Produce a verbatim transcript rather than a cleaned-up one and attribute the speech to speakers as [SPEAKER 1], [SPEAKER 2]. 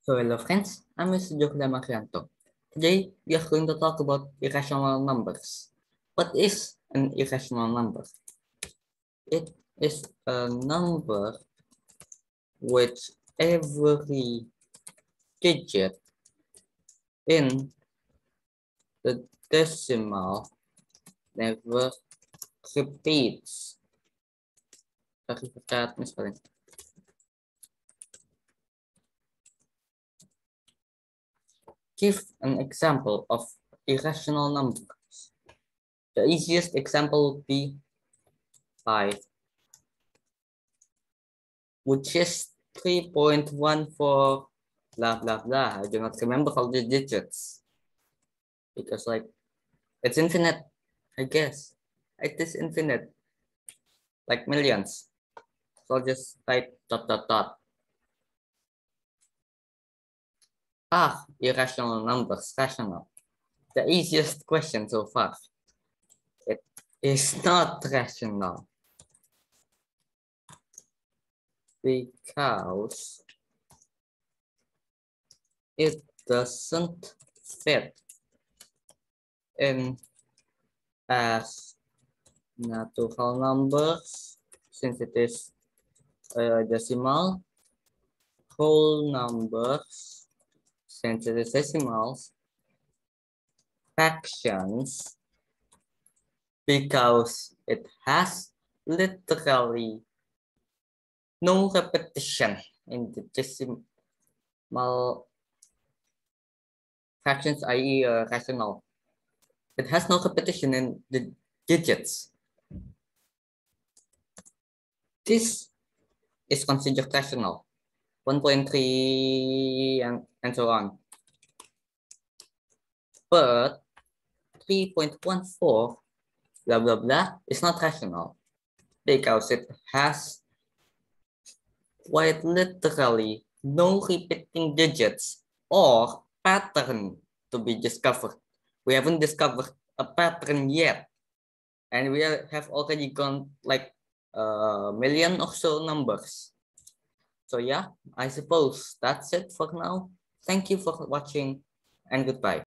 [SPEAKER 1] So hello friends, I'm Mister Jokla Makrianto. Today we are going to talk about irrational numbers. What is an irrational number? It is a number which every digit in the decimal never repeats. Sorry for that misspelling. Give an example of irrational numbers. The easiest example would be five, which is three point one four blah blah blah. I do not remember all the digits because like it's infinite, I guess. It is infinite, like millions. So I'll just type dot dot dot. Ah, irrational numbers, rational. The easiest question so far. It is not rational because it doesn't fit in as natural numbers since it is a decimal, whole numbers since it is decimals, fractions because it has literally no repetition in the decimal fractions, that is uh, rational. It has no repetition in the digits. This is considered rational, one point three and, and so on. But three point one four blah blah blah is not rational because it has quite literally no repeating digits or pattern to be discovered. We haven't discovered a pattern yet, and we have already gone like a million or so numbers. So yeah, I suppose that's it for now. Thank you for watching and goodbye.